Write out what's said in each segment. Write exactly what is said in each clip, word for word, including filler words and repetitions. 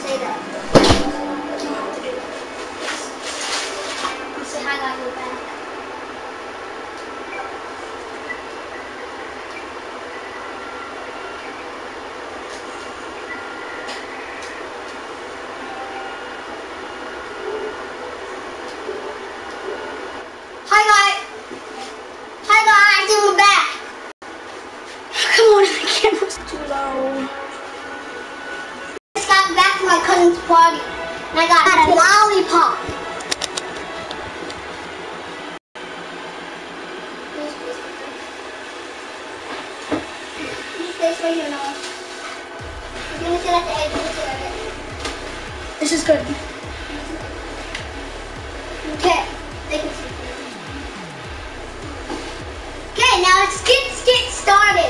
Say that. Say hi, guys. We're back. Hi, guys. Hi, guys. We're back. Come on, the camera's too low. I just got back from my cousin's party, and I got a lollipop. This right here, Noah. You're gonna sit at the edge. You're gonna sit at the edge. This is good. Okay, they can see. Okay, now let's get get started.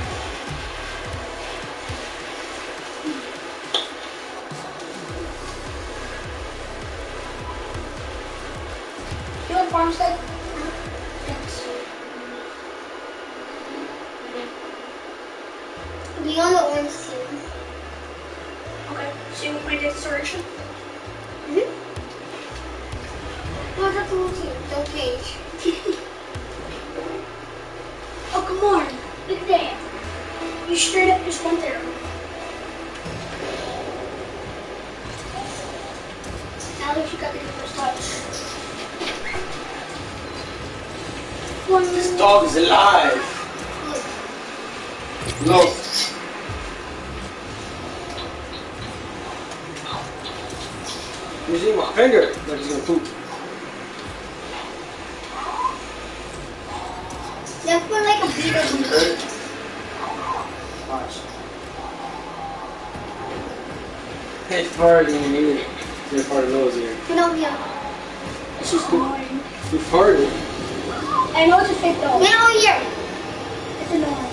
You want farmstead? Thanks. Be on the orange team. Okay, so you want my declaration? Mm-hmm. No, that's a little team. Don't change. Oh, come on. Look at that. You straight up just went there. Alex, you got the first touch. One This dog is alive. No. He's eating my finger like he's gonna poop. Let's put like a beater. Watch. Hey, farted in your ear. Your farted nose here. Get over here. It's just annoying. You farted. I know it's a fake dog. Get over here. It's annoying.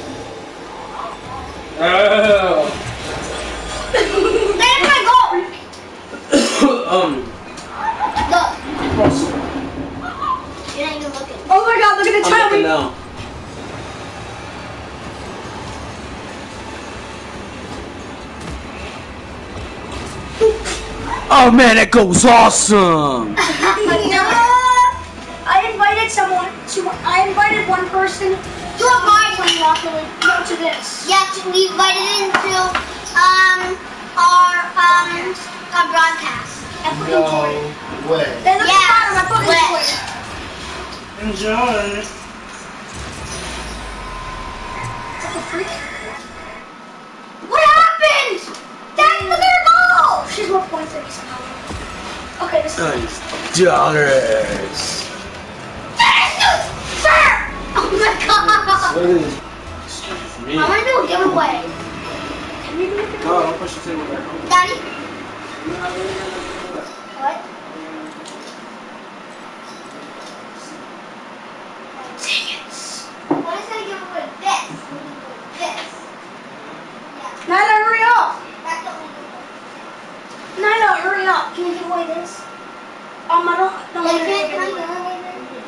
Oh. There's my goal. um. Look. You're not even looking. Oh my god, look at the I'm looking timing. now. Oh man, that goes awesome! I invited someone to, I invited one person To a party. from Rockaway no, to this. Yeah, to- we invited into um our um our broadcast. I fucking enjoyed it. way. Then look Yeah, at the bottom, I fucking wet. enjoyed it. Enjoy. What the freak? What happened? That's the third goal. She's more points than me somehow. Okay, this is Nice dollars. Sir! Oh my god! What is this? Excuse for me. I want to do a giveaway. Can we do it? No, don't push the table back. Daddy? What? Dang it. What is gonna give away? This. This. Yeah. Nyla, hurry up! That's the only giveaway. Nyla, hurry up! Can you give away this? Um, I don't. No, Like, I can I- don't can I give give away. away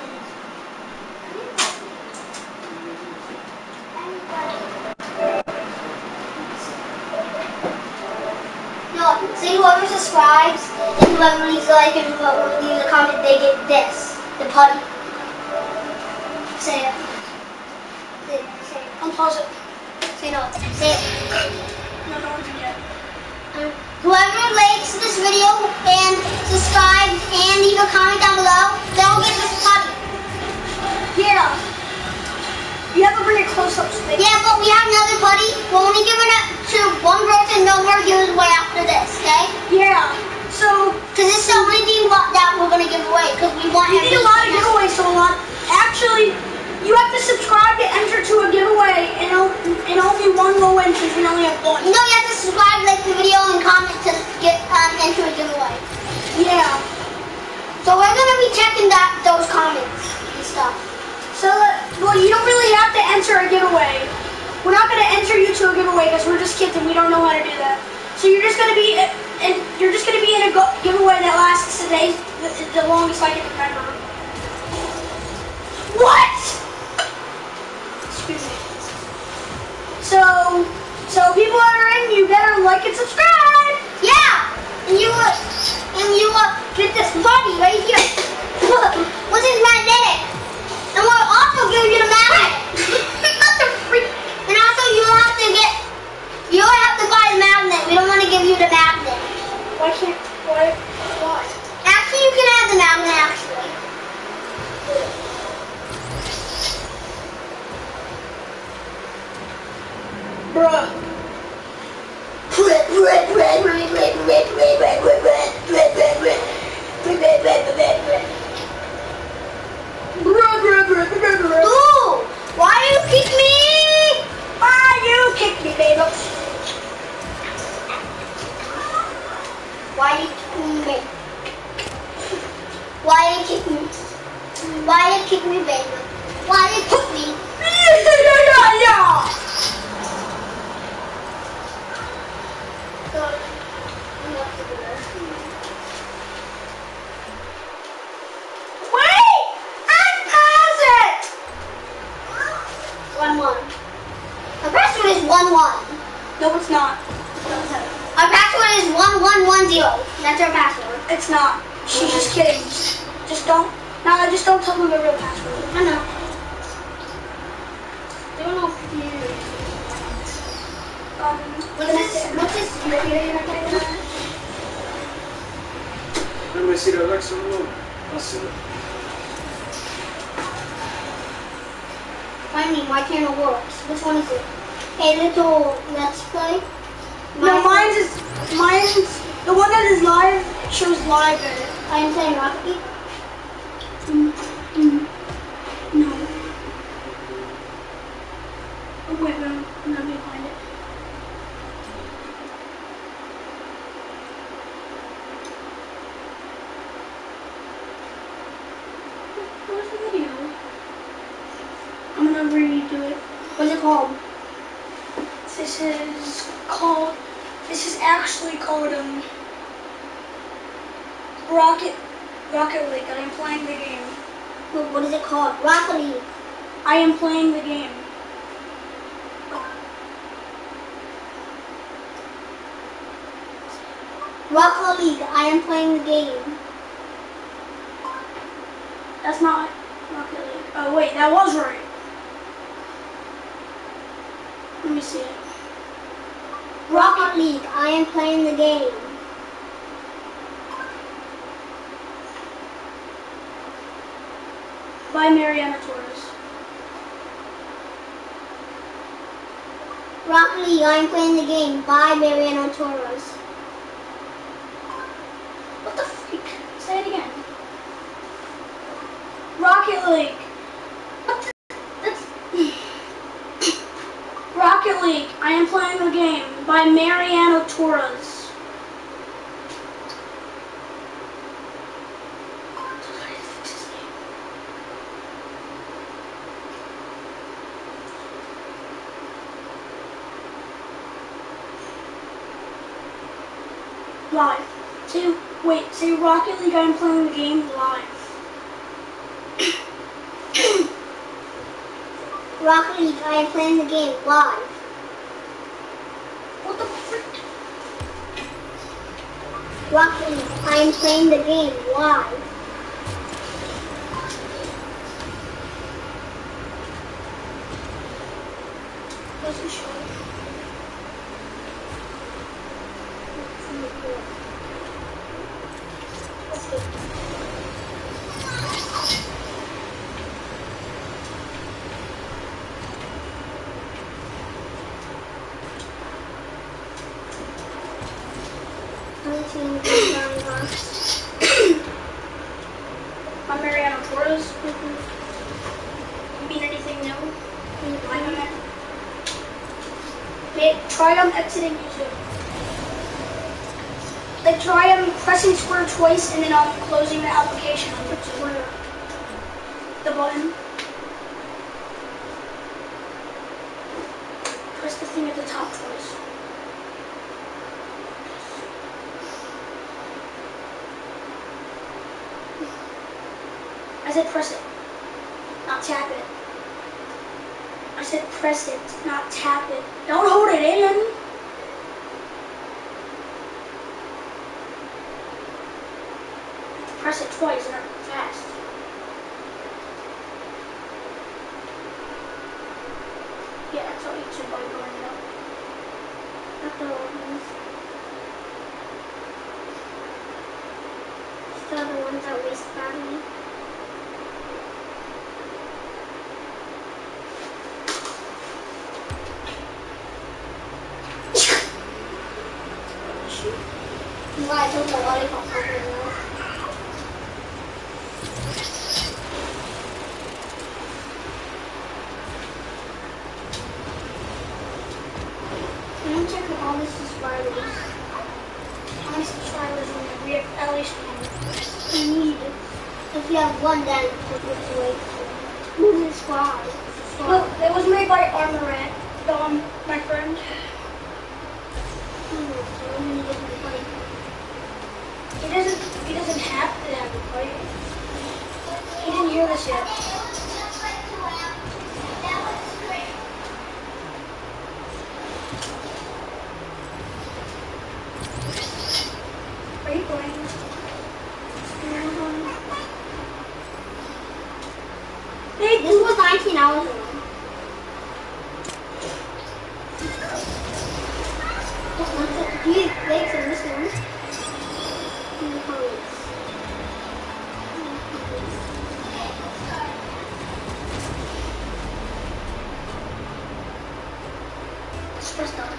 this? No, see whoever subscribes and whoever leaves a like and whoever leaves a comment, they get this. The putty. Say it. Say it. Say it. Unpause it. Say no. Say it. No, don't do that. Um, whoever likes this video and subscribes and leave a comment down below, they'll get this putty. Yeah. You have to bring it close up so they Yeah, but we have another putty. We're only giving it to one person. No more gives away after this, okay? Yeah. So, Because this is the only thing what- that we're going to give away. Because we want we need a lot of giveaways, so a lot. Actually, you have to subscribe to enter to a giveaway, and, o- and only one will win since we only have one. You know, you have to subscribe, like the video, and comment to get um, enter a giveaway. Yeah. So we're going to be checking that those comments and stuff. So, uh, well, you don't really have to enter a giveaway. We're not going to enter you to a giveaway because we're just kids and we don't know how to do that. So you're just going to be, and you're just going to be in a go giveaway that lasts today, the, the longest I can remember. What? Excuse me. So, so people that are in, you better like and subscribe. Yeah! Get this body right here. Which is magnetic. And we'll also give you the magnet. What the freak? And also you'll have to get, you'll have to buy the magnet. We don't want to give you the magnet. Why can't, why, why? Actually, you can have the magnet, actually. Bruh. Red, red, red, red, red, red, red, red, red, red, red, red, red, red, red, red, red, red. Bruh, bruh, bruh, bruh, bruh. Ooh, why do you kick me? Why you kick me, baby? Why you kick me? Why you kick me? Why you kick me, baby? Why you kick me? Yeah, yeah. Wait! I pass it! One one. Our password is one one. No, it's not. Our password is one one one zero. That's our password. It's not. She's just kidding. Just don't. No, just don't tell them the real password. I know. They don't know if you. Um, What's this? What's this? Let me see the Alexa room. I'll see it. Find me. My channel works. Which one is it? Hey, little Let's Play. no, mine's is mine's the one that is live. It shows live in it. I am playing Rocket League. Mm, mm, no. Oh wait, no, I'm not behind it. Where's the video? I'm gonna redo it. What's it called? This is called. This is actually called um. Rocket. Rocket League. I am playing the game. What what is it called? Rocket League. I am playing the game. Rocket League. I am playing the game. That's not Rocket League. Oh wait, that was right. Let me see it. Rocket League. I am playing the game. By Mariana Torres. Rocket League. I am playing the game. By Mariano Torres. What the freak? Say it again. Rocket League. What the? That's. Rocket League. I am playing the game by Mariano Torres. Live. Say, wait, say Rocket League, I'm playing the game live. Rocket League. I am playing the game live. What the frick? Rocket League. I am playing the game live. Doesn't show. I'm Mariano Torres. You mean anything new? Maybe try on exiting YouTube. Like try on pressing square twice and then on closing the application on the square. The button. Press the thing at the top twice. I said press it, not tap it. I said press it, not tap it. Don't hold it in. press it twice and fast. Yeah, that's how you should buy going up. Not the ones. Still the ones that waste battery. Why I took the lollipop over there. Let me check if all the subscribers. How many subscribers we have? We have at least one. We need. If you have one, then we'll give it away. Who subscribe? No, it was made by Armorant, Dom, my friend. Hmm, so we need to play. He doesn't. He doesn't have to have it play. He didn't hear this yet. Are you playing? Hey, this was nineteen hours ago. Do you like from this one? In the comments. Just press down.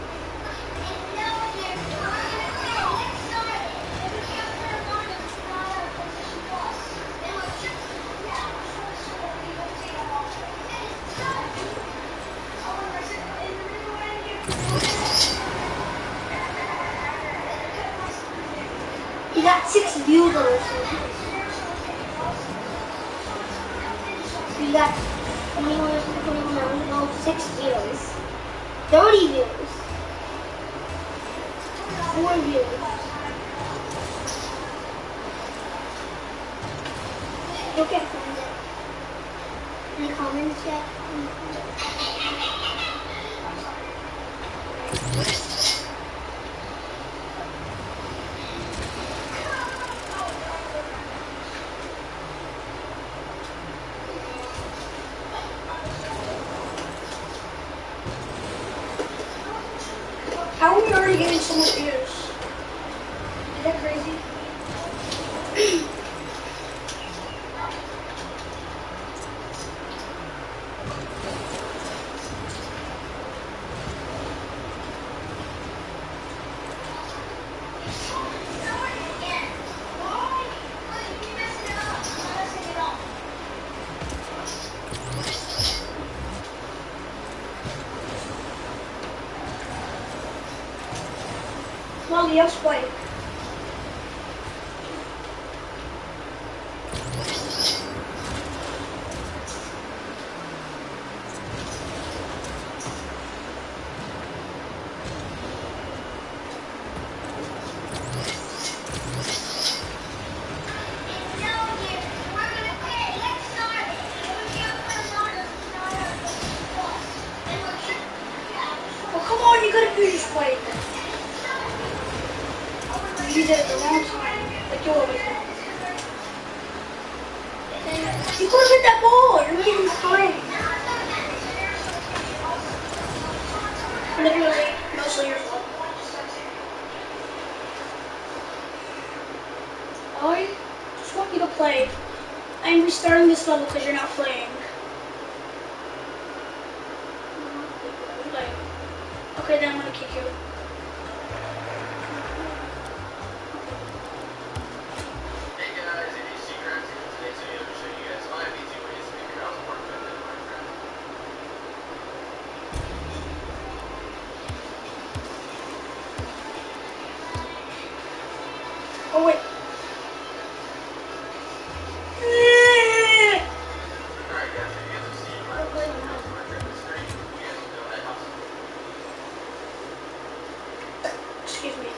You got six views on this one. You got twenty-one or twenty-one, no, six views. thirty views. Four views. You can't find it. Any comments yet? How are we already getting so much views? Is that crazy? Well, the else play. Well, come on, you could have just played. You did it the wrong time. Like you always do. You could have hit that ball. You're leaving time. Literally, mostly your fault. I just want you to play. I'm restarting this level because you're not playing. Play. Okay, then I'm gonna kick you. Oh wait. Excuse me.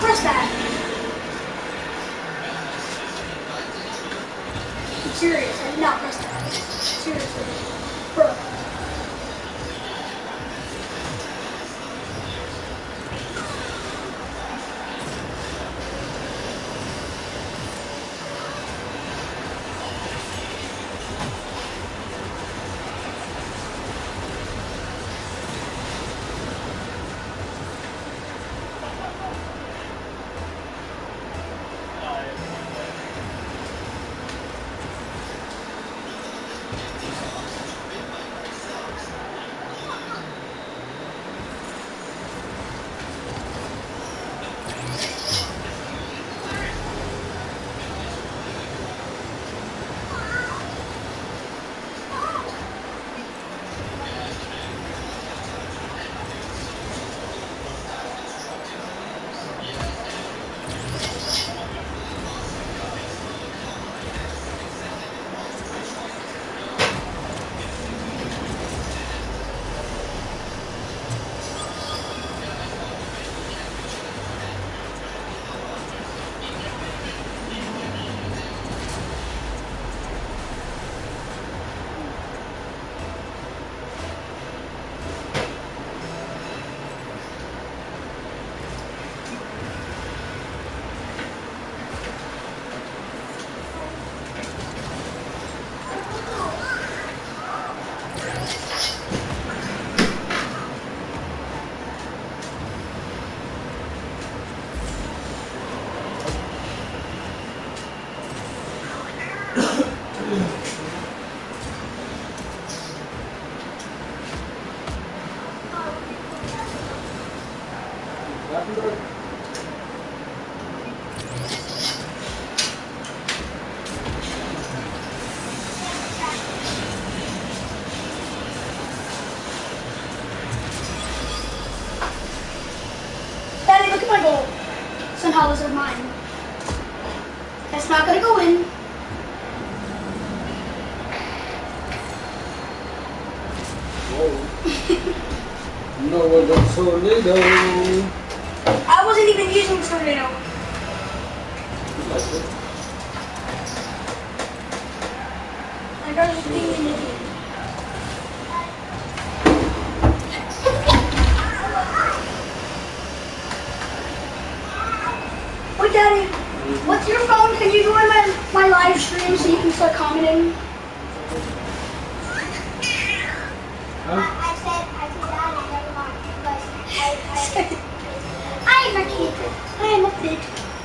press that. I'm serious, I did not press that. Seriously. Bro. Daddy, look at my goal. Somehow those are mine. That's not gonna go in. Whoa. No one does tornado. I wasn't even using tornado. Like I was just being an idiot. Wait, Daddy, what's your phone? Can you join my, my live stream so you can start commenting? Huh? I said, I said that and never mind. Because I, I, I am a kid. I am a kid.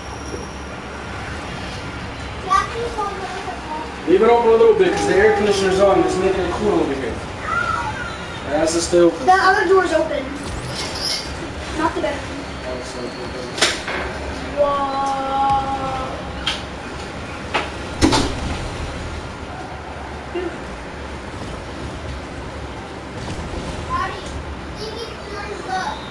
Leave it open a little bit because the air conditioner's on. It's making it cool over here. That's the stove. The other door's open. Not the bedroom. Whoa. Daddy, you need to turn and look.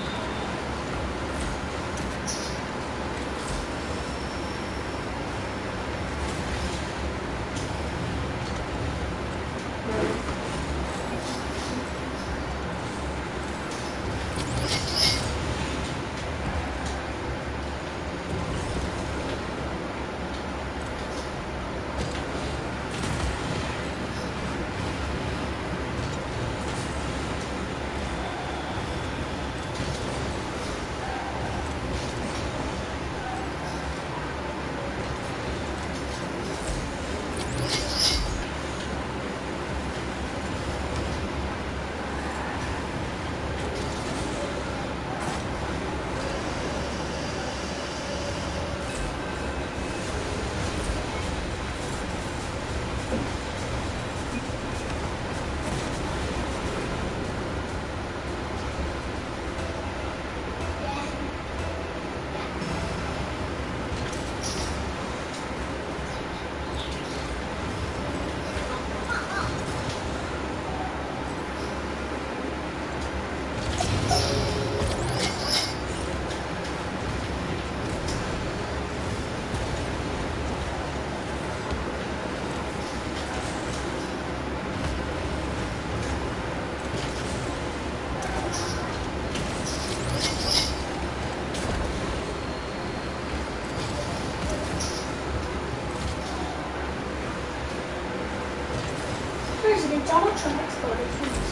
Donald Trump exploded, please.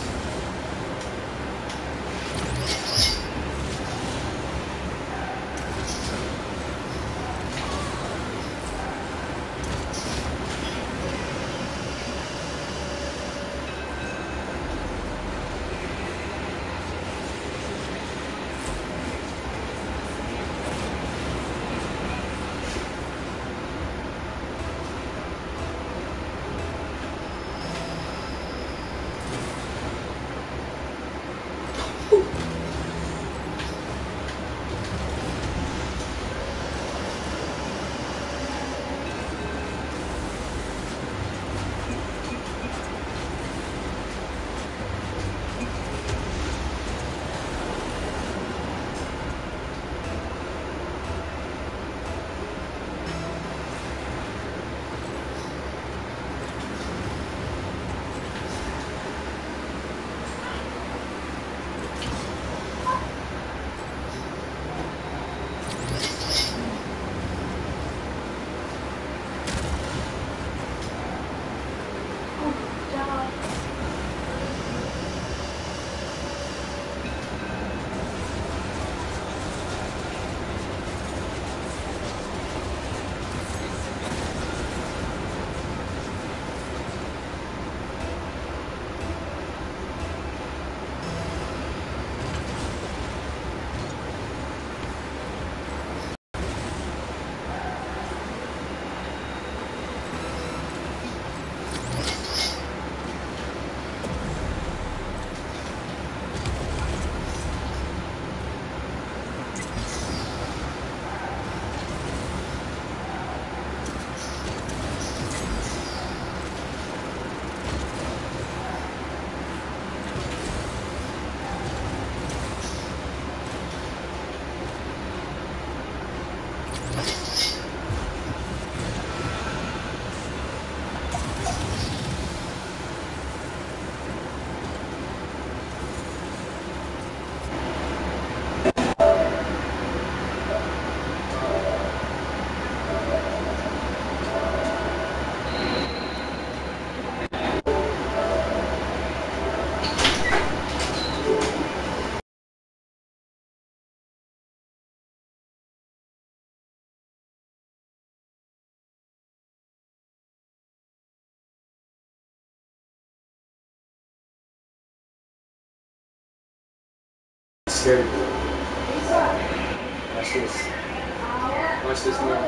Scary. Watch this. Watch this now.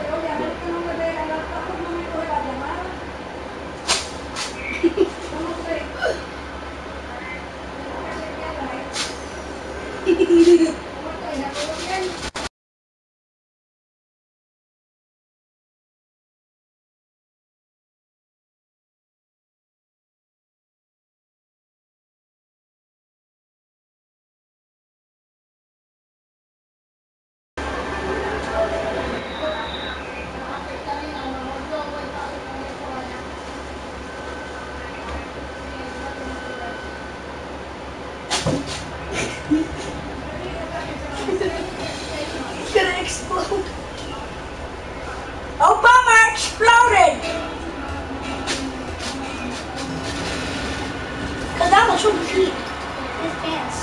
It's gonna explode. Obama exploded! Cause Donald Trump peed in his pants.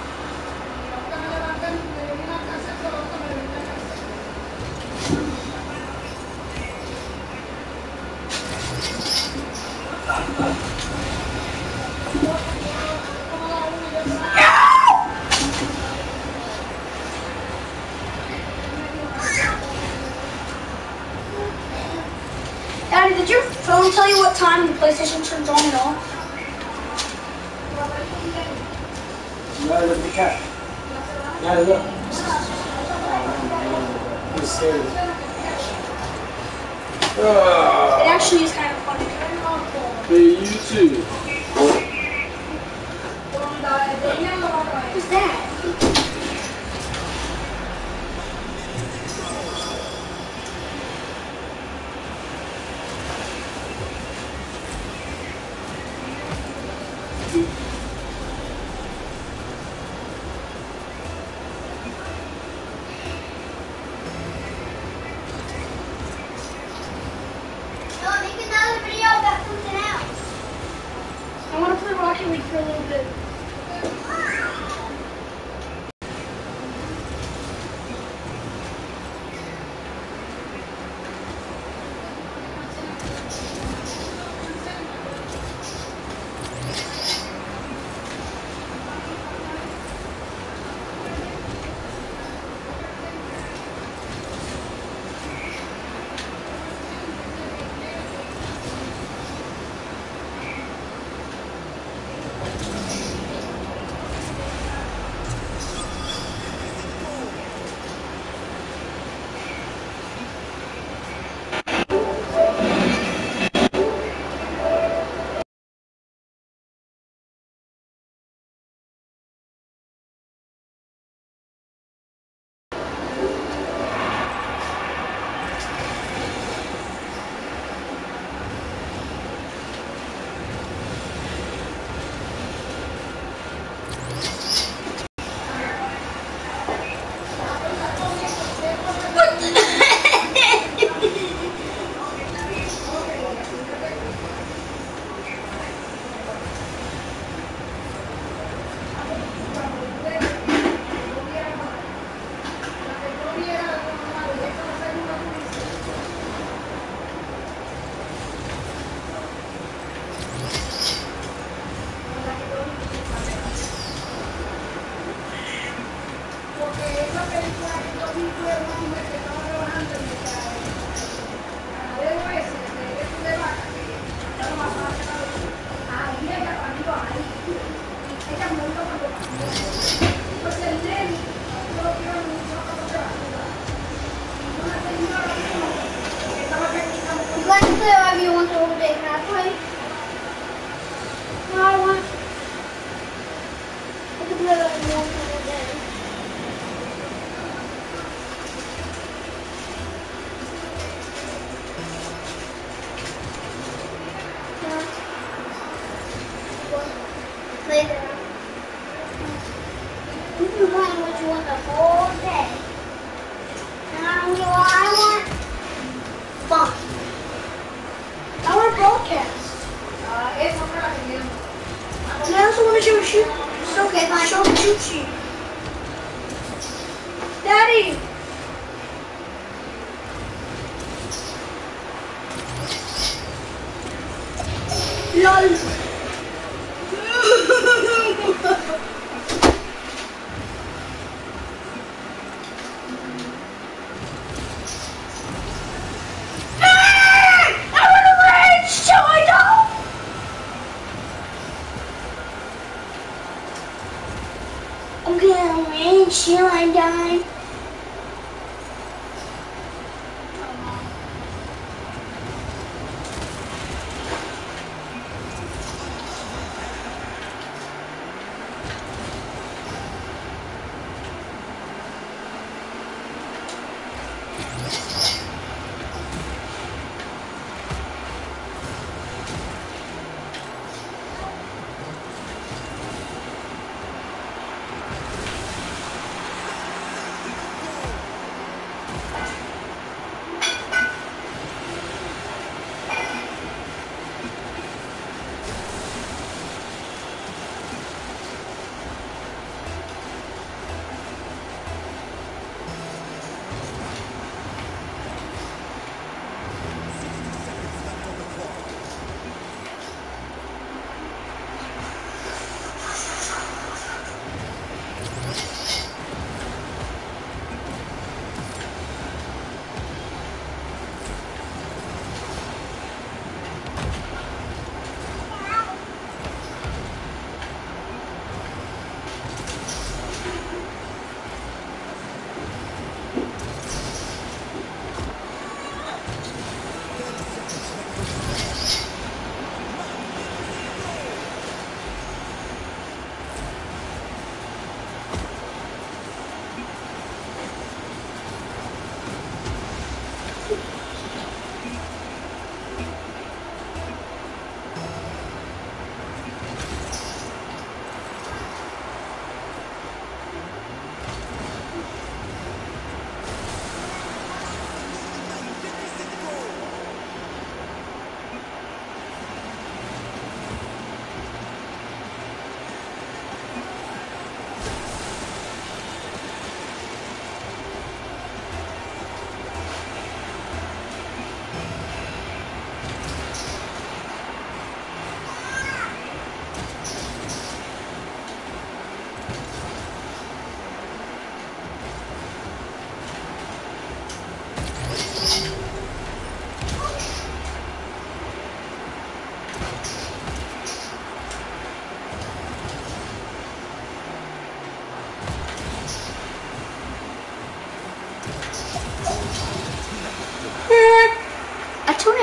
Daddy, did your phone tell you what time the PlayStation turns on and off? Now look at the cat. Now look. He's scared. It actually is kind of funny. Hey, you too. Who's that? No, make another video about something else. I want to Rocket League for a little bit. You guys can play whatever you want the whole day. Can I play? No, I want. I can play whatever you want the whole day. Yeah. What? Play there. You can play what you want the whole day. And I don't know what I want. Fun. I want to broadcast. And I also want to show a shoot. It's okay, fine. Show the shoot sheet. Daddy! LOL. I'm gonna win till I die.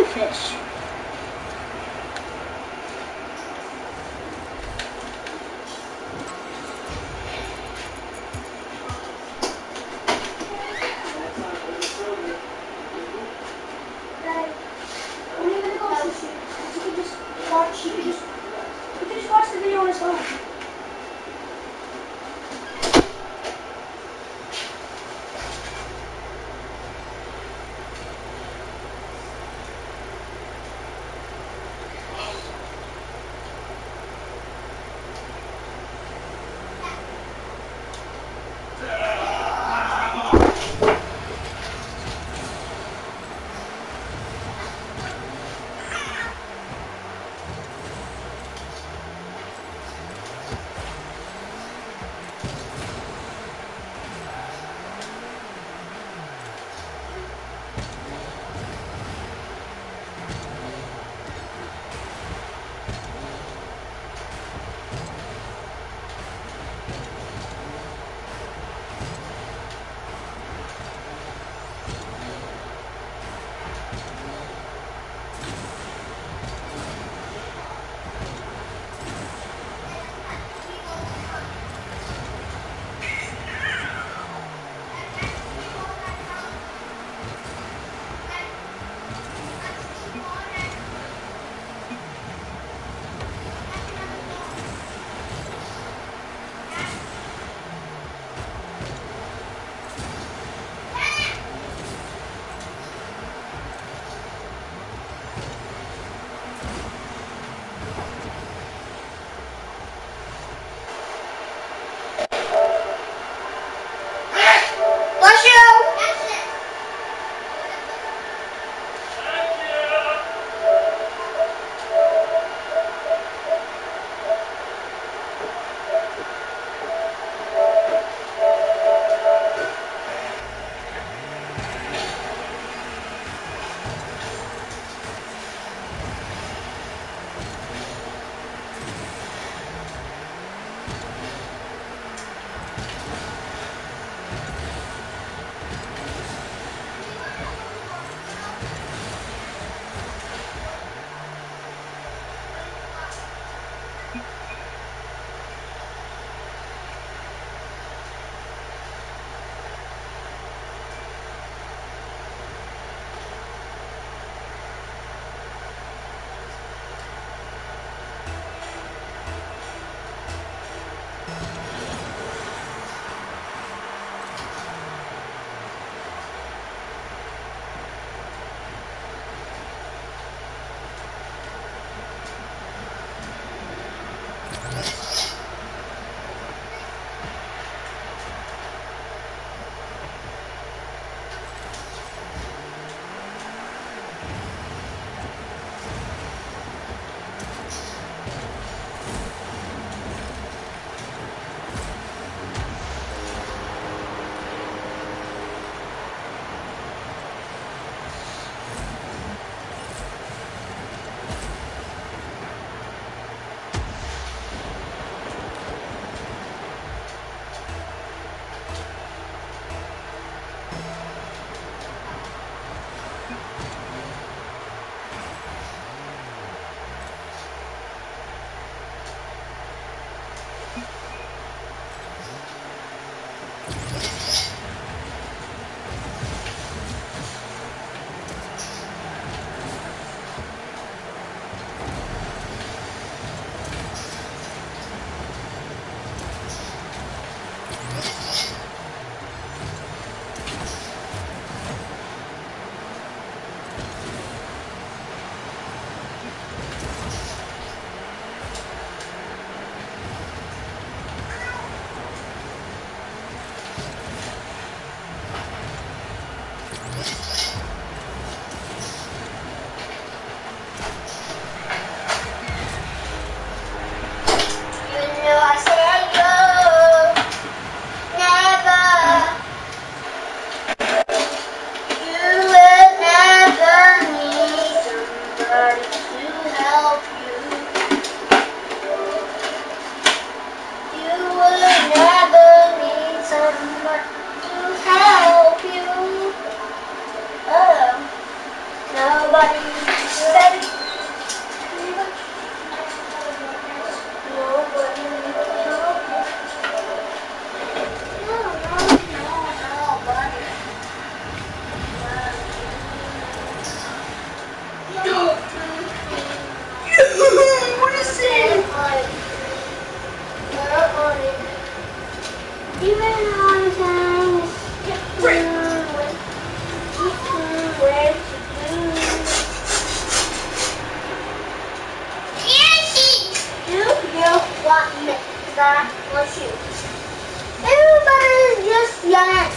fish. When are you gonna go sushi? You could just watch. You could just. You could just watch the video on his phone.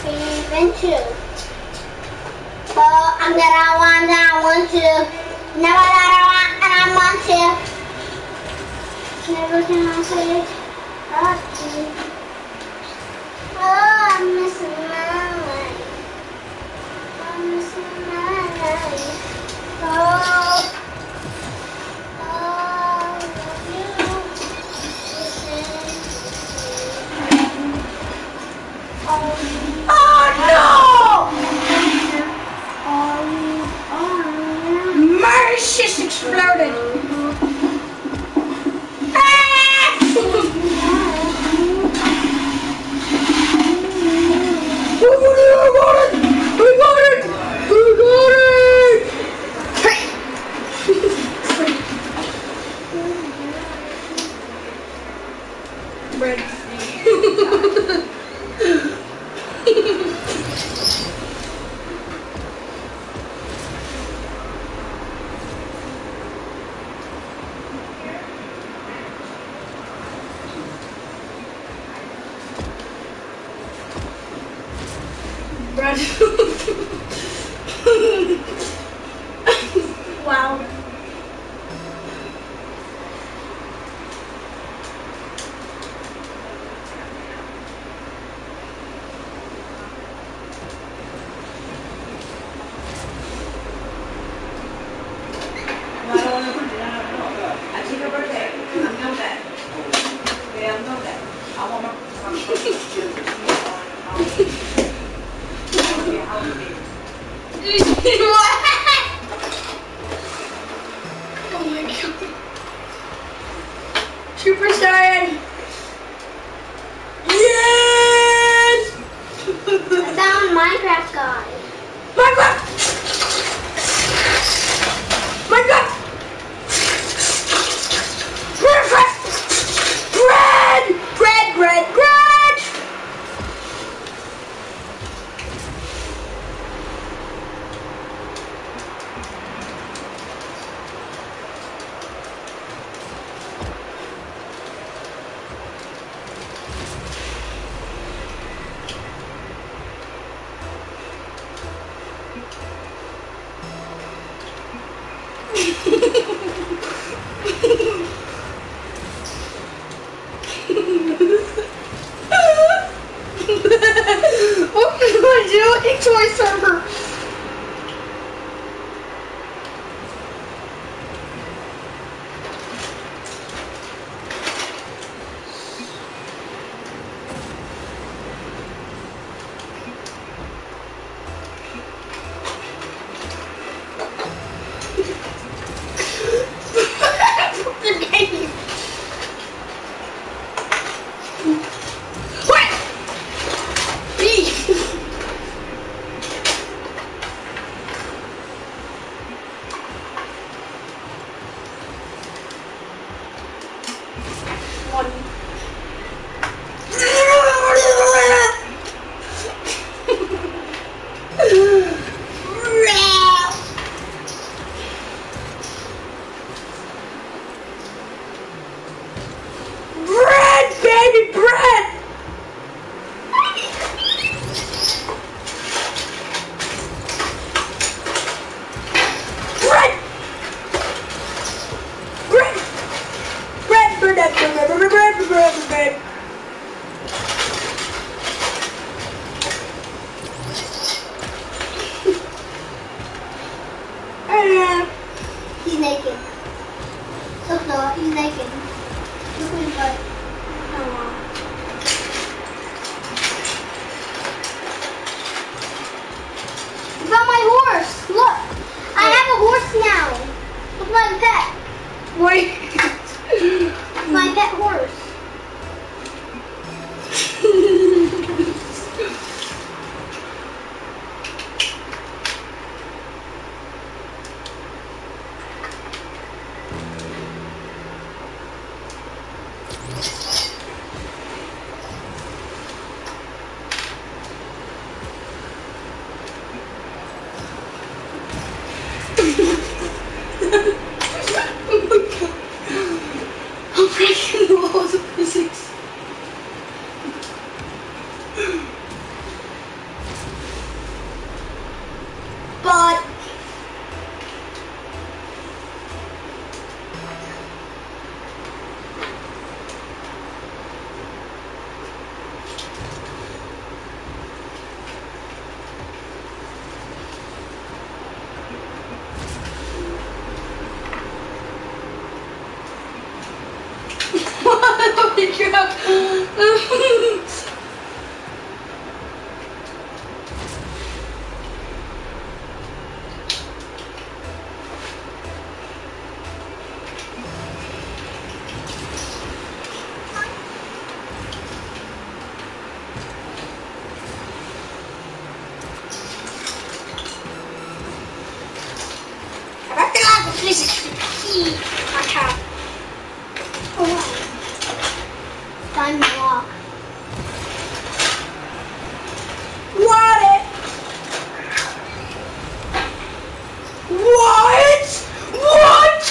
even two. Oh, I'm gonna want, I want to. Never that I want, and I want to. Never can I say it. Oh, I'm missing my life. I'm missing my life. Oh, oh, you listen. Oh no! My shit exploded. Ah! I got it! I got it! I got it! Bread. Bread. Wow. I take her birthday. I know that. Yeah, I know that. I want my Oh my god. Super Saiyan. Yes! I found Minecraft guy. Minecraft! Minecraft! Bread! Bread! Bread! Bread! What am I doing? Toy server. The game. What? Me. One. Bread, baby, bread! Bread! Bread! Bread, bread, bread, bread, bread, bread, bread, bread. Uh, He's naked. Look, Noah, he's naked. Look at his butt. oh wow. I found my horse. Look, I have a horse now. Look, my pet. Wait. My pet horse. Holy crap. I can't. Oh wow. Diamond block. What? What? What?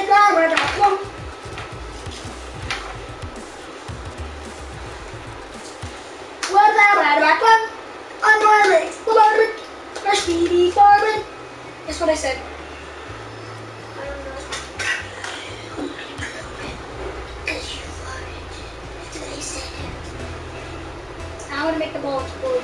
That's what I said. I want to make the ball explode.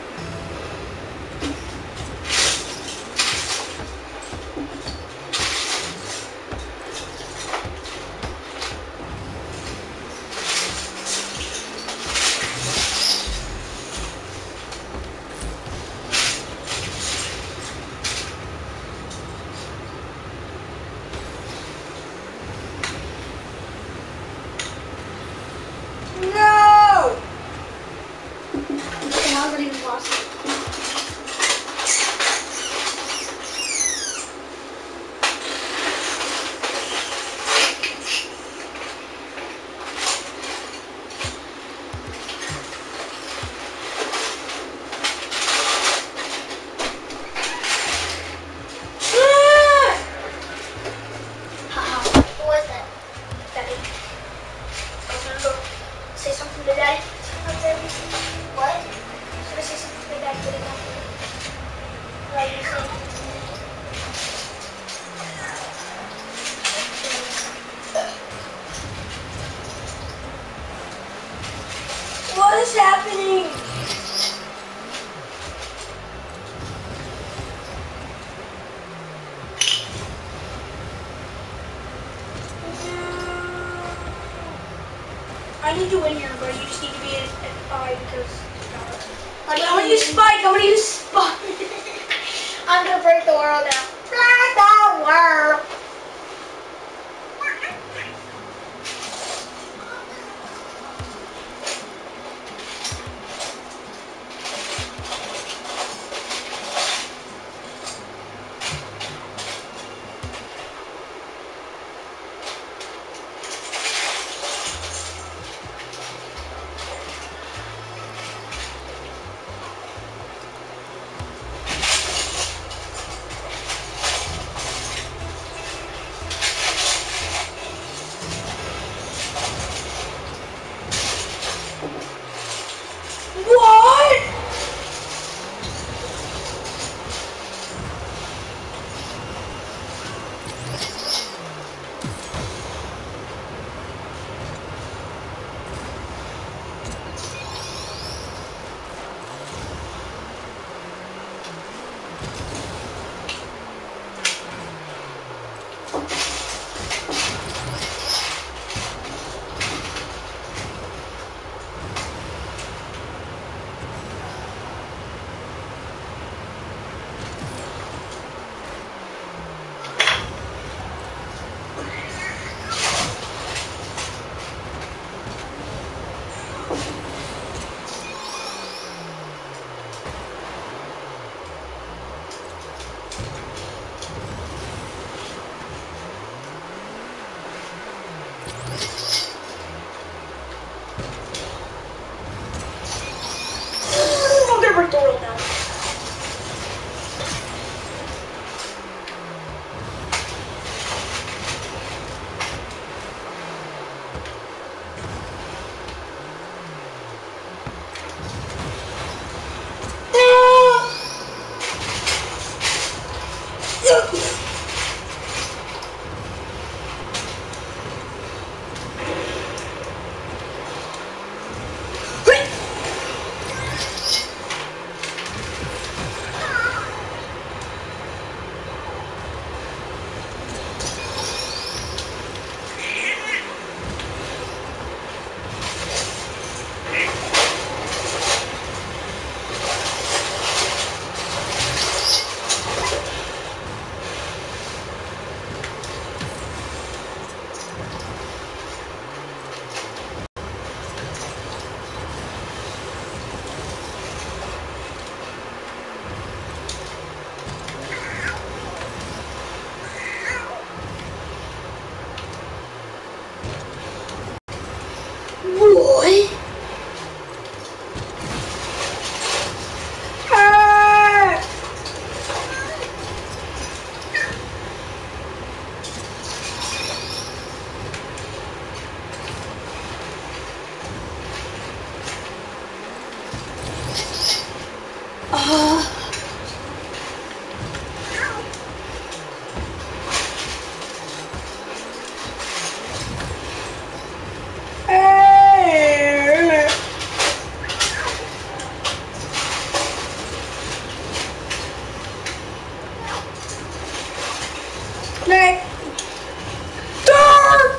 What is happening? I need to win here, but you just need to be an I because I want to use Spike. I want to use Spike. I'm gonna break the world now. Break the world. What? I'm gonna break the world now. Night. Dark.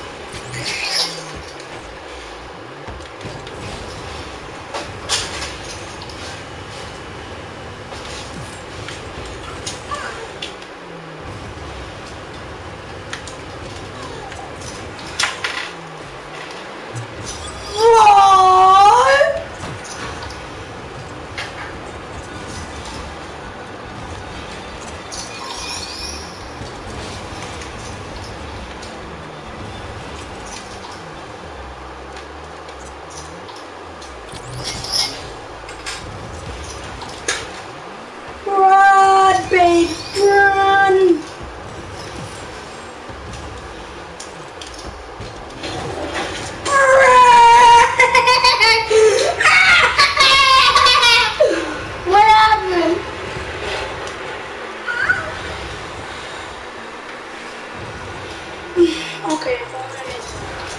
Run, babe, run! What happened? Okay, four minutes.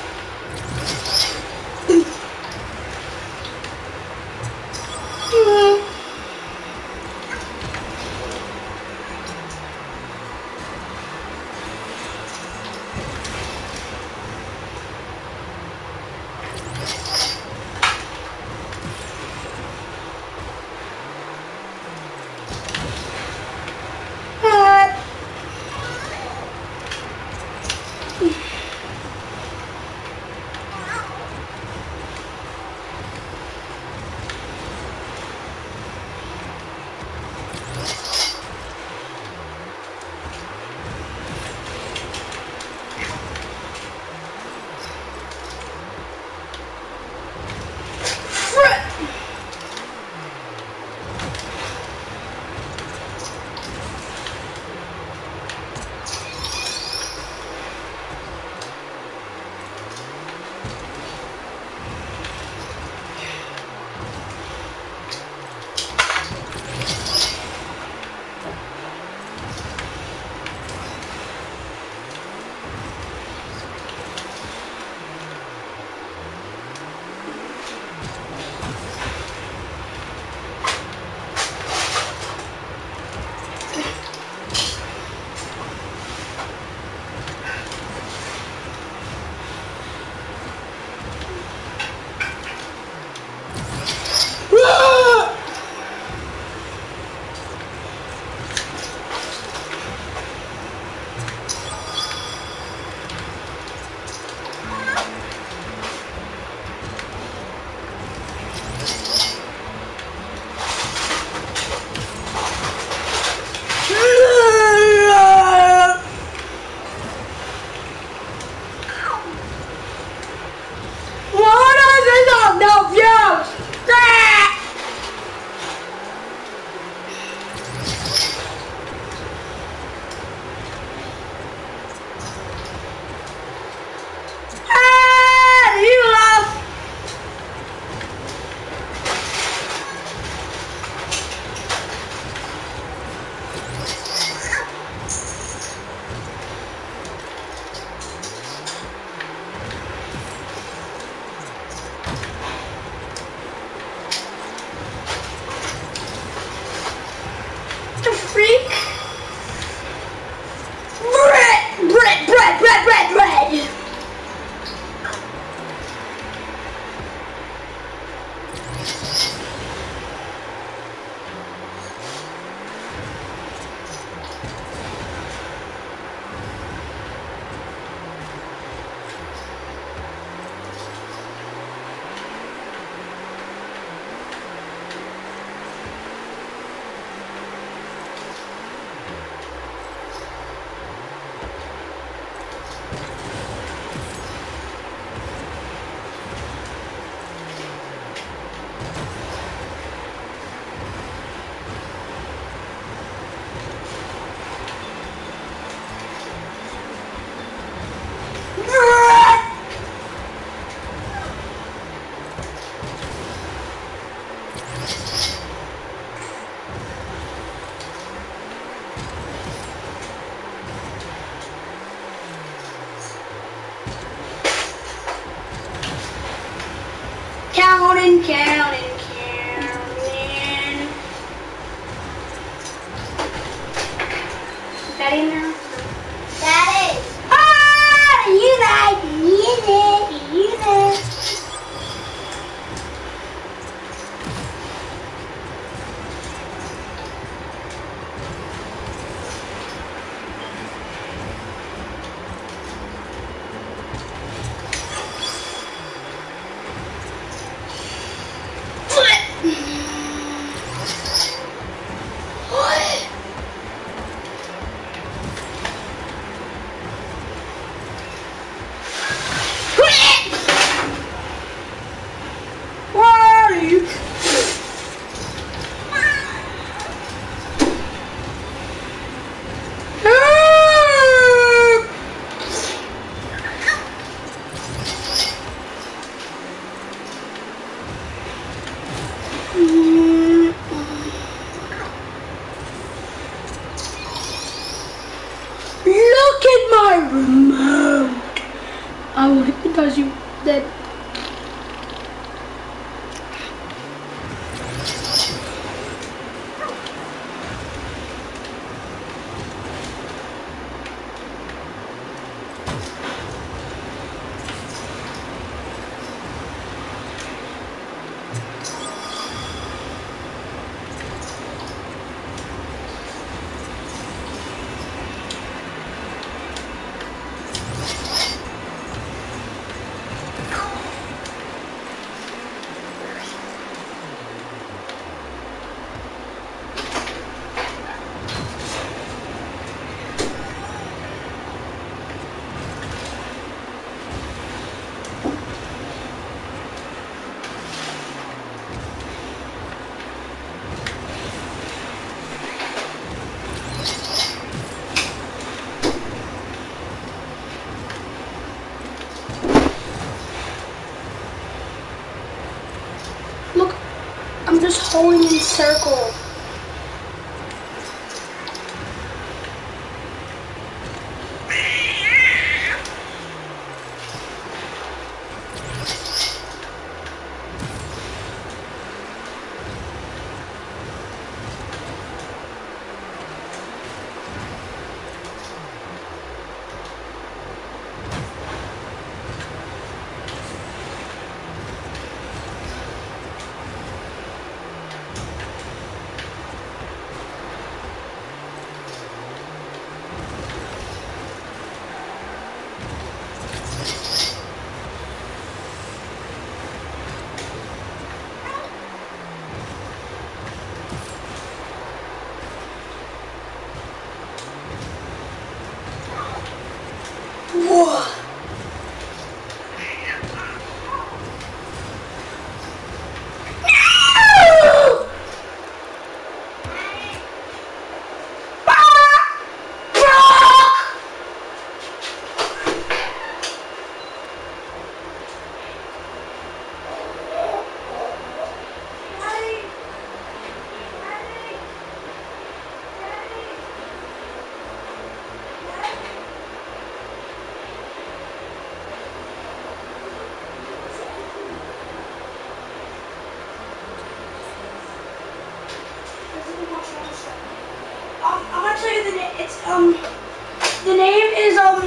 freak? Bread, bread, bread, bread, bread, bread. Counting, counting, counting. Is that in there? remote. I will hypnotize you then. Look, I'm just holding in circle. Whoa. Um, I'm gonna tell you the name. It's um, the name is um,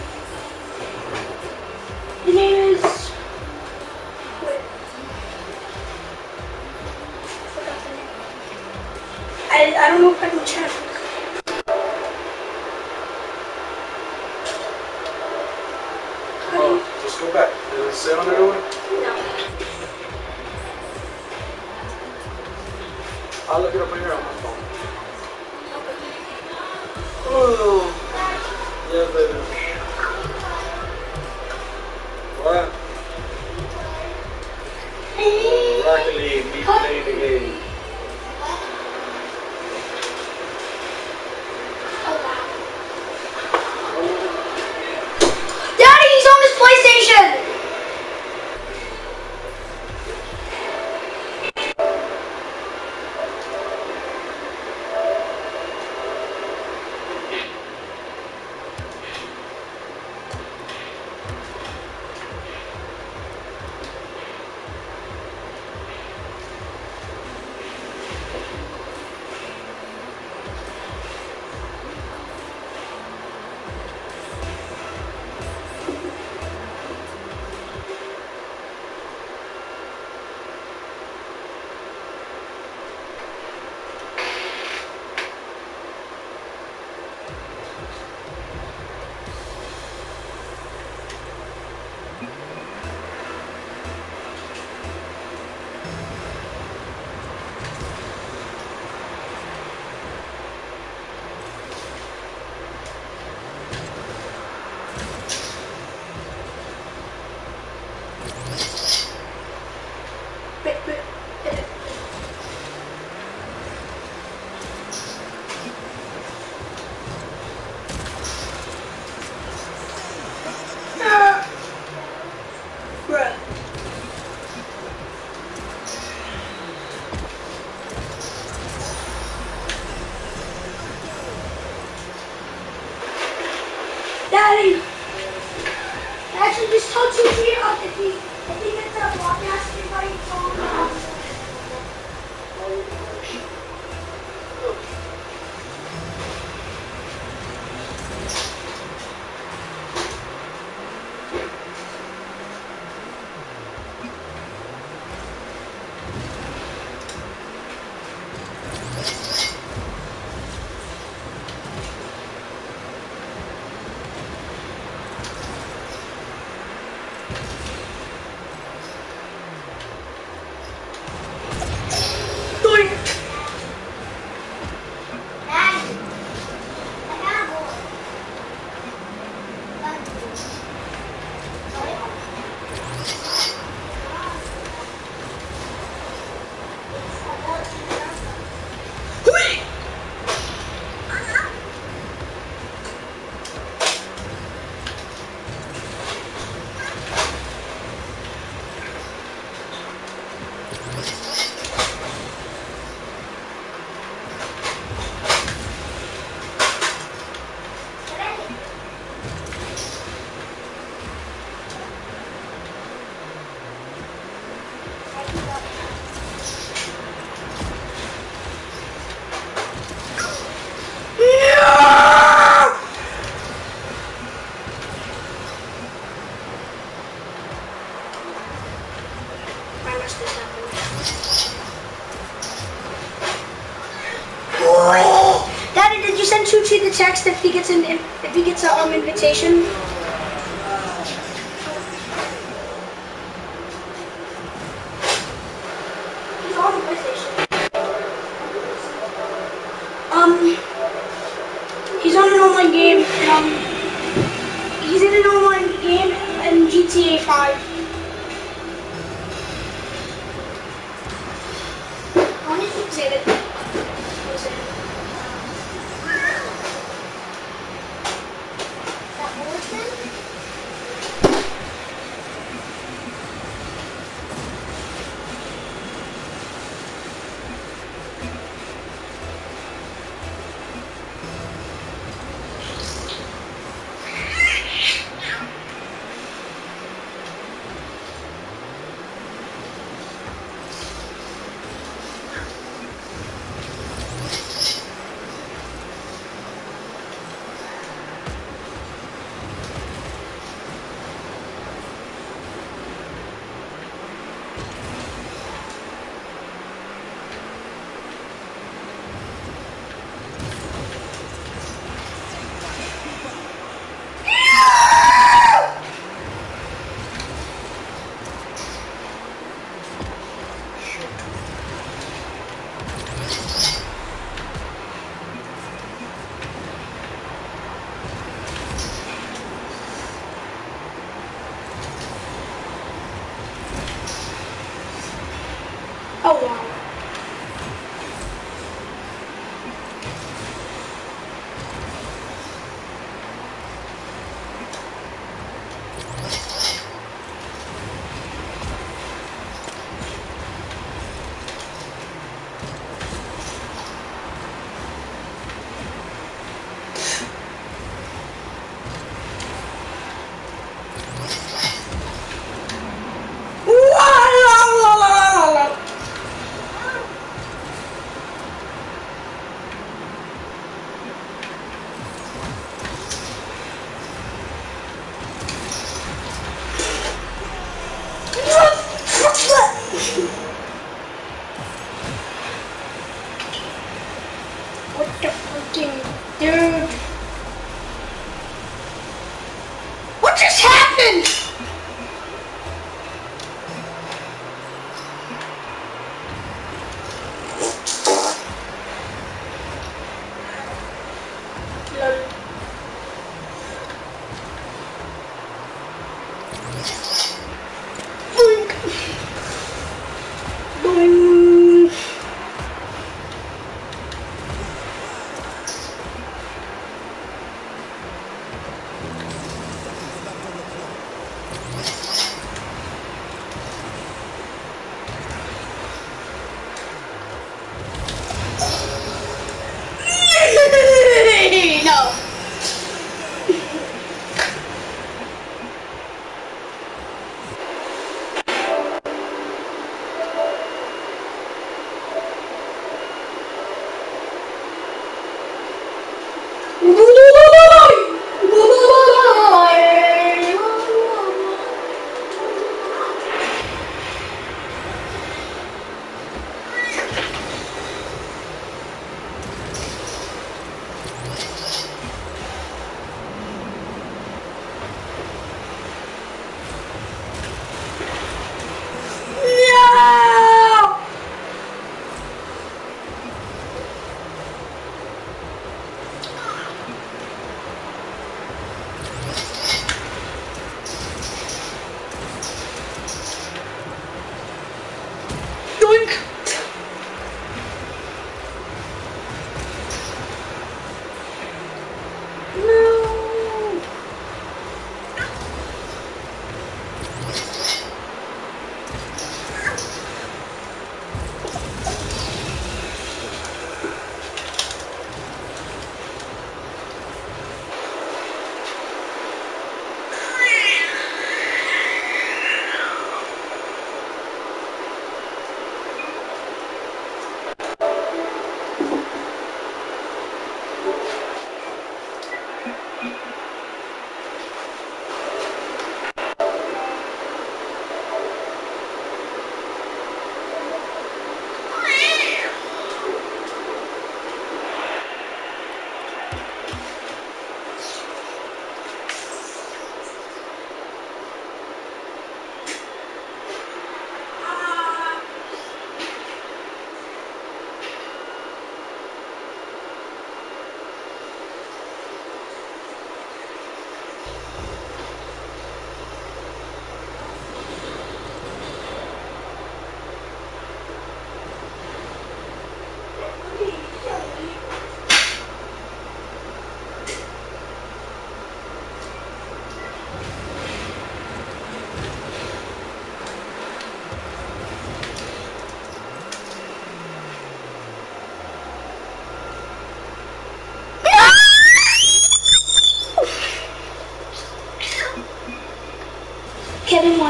the name is. Wait, I forgot the name. I I don't know if I can check. Oh, just go back. Did it say on there? No. I'll look it up right here on my phone. Oh, yeah, baby. What? Oh, Rocket League, we playing the game. Daddy, he's on his PlayStation. if he if he gets a broadcast invite, it's on. Daddy, did you send Chuchi the text if he gets an if he gets a um invitation? He's on the PlayStation. Um, he's on an online game. And, um, he's in an online game in G T A five. I want to say that. Oh wow. What the freaking dude? What just happened? Lol. Boink. Boink. No.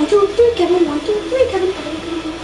One, two, three, Kevin. One, two, three, Kevin. Kevin.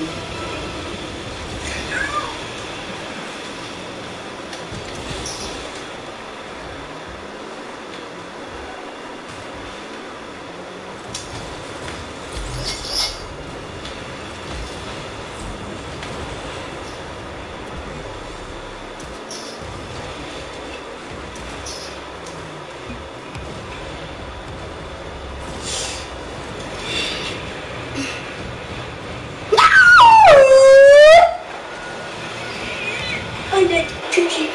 I did too cheap.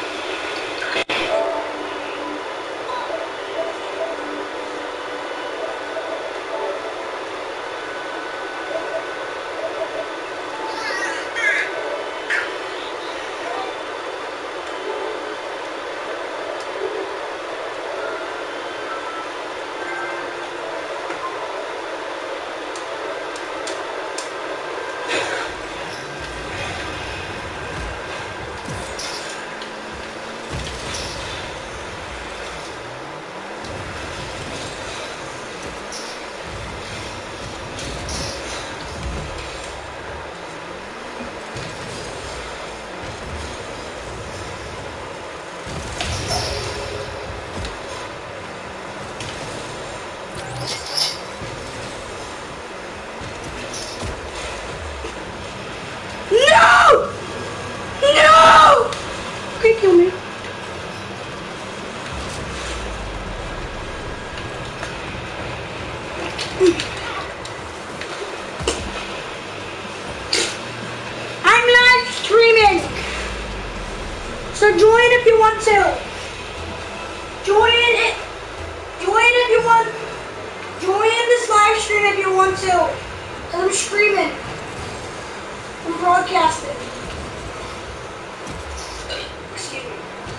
No! No! Okay, kill me. I'm live streaming. So join if you want to. Join it. Join if you want. Join this live stream if you want to. Cause I'm streaming. I'm broadcasting. Excuse me.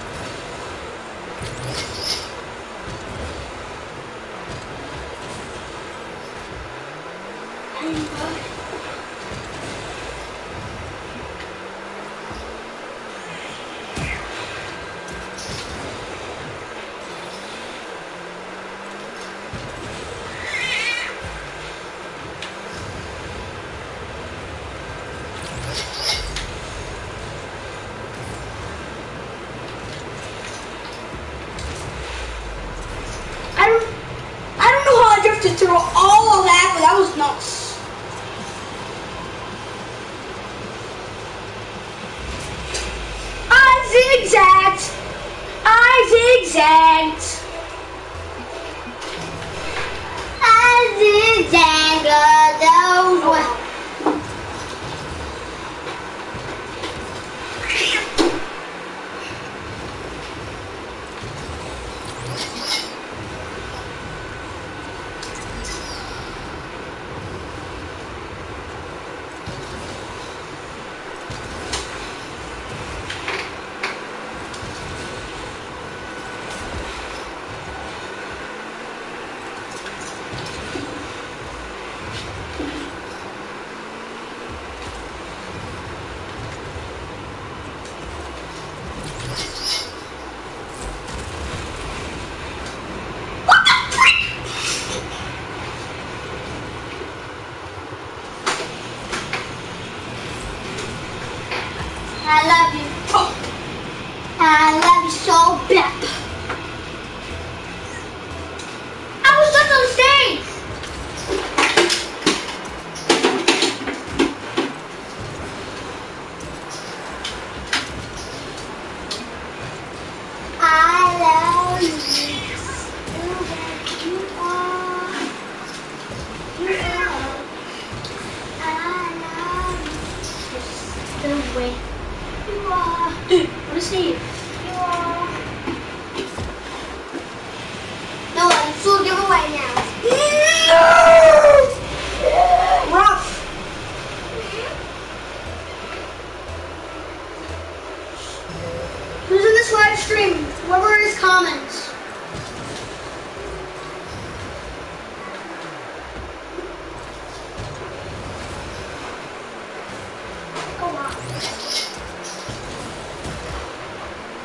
I'm back. I don't, I don't know how I drifted through all of that, but that was nuts. I zigzagged. I zigzagged. I zigzagged those way. I love you. I love you so bad. I was just on stage. I love you. You are. You are. I love you. Just the way. You are. What is Steve? You are. No, I'm full giveaway now. No! Rough. Who's in this live stream? Whoever is comments. Go on.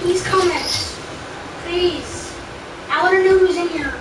Please comment. Please. I want to know who's in here.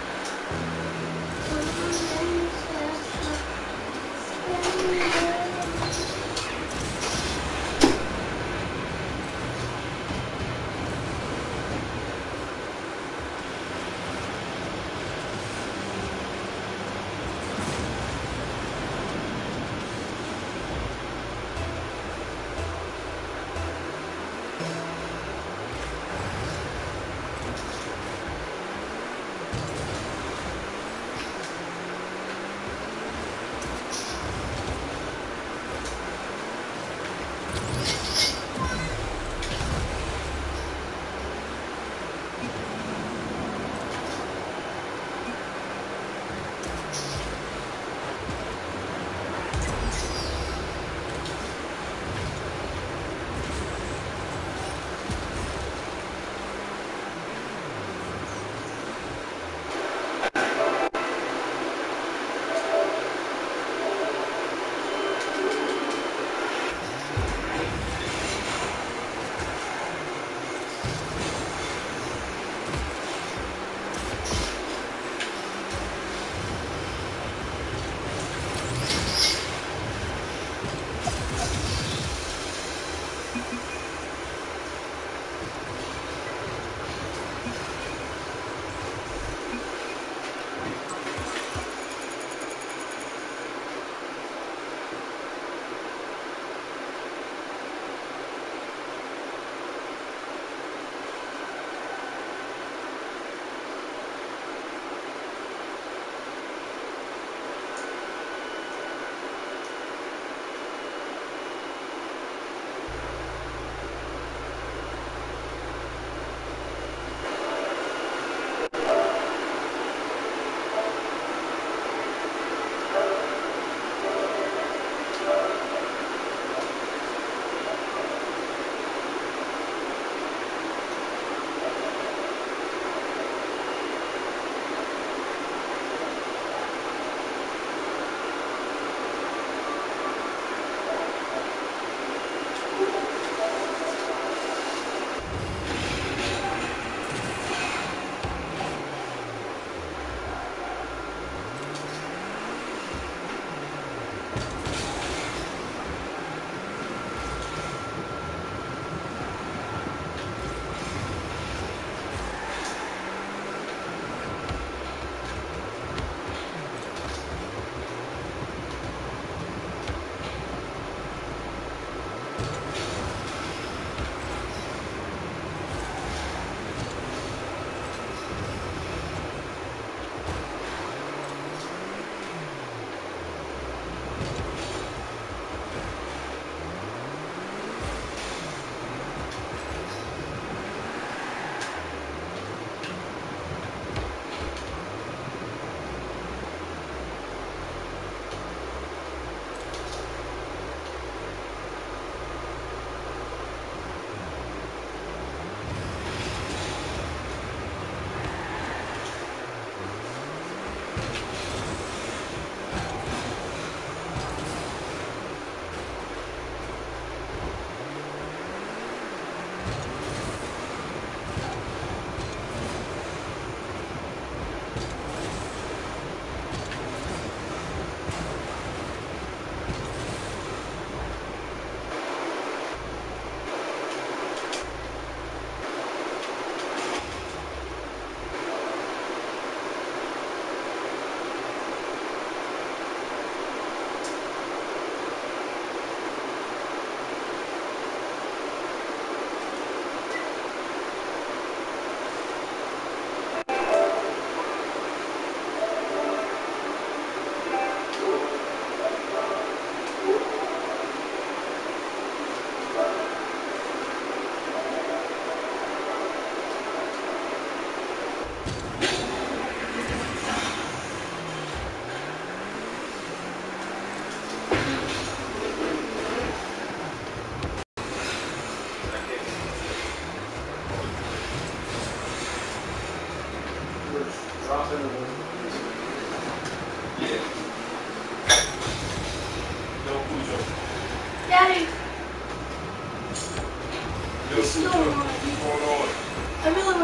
Daddy. Yo, Cujo, what's going on?